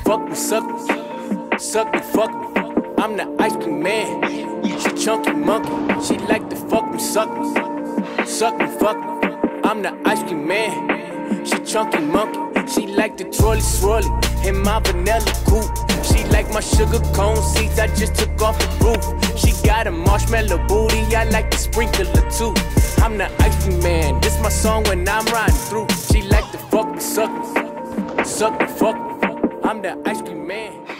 fuck me, suck me. Suck me, fuck me. I'm the ice cream man. She chunky monkey. She like to fuck me, suck me. Suck me, fuck me. I'm the ice cream man. She chunky monkey. She like the twirly swirly in my vanilla coupe. She like my sugar cone seeds I just took off the roof. She got a marshmallow booty, I like the sprinkler too. I'm the ice cream man, this my song when I'm riding through. She like to fuck me, suck me. Suck me, fuck me. I'm the ice cream man.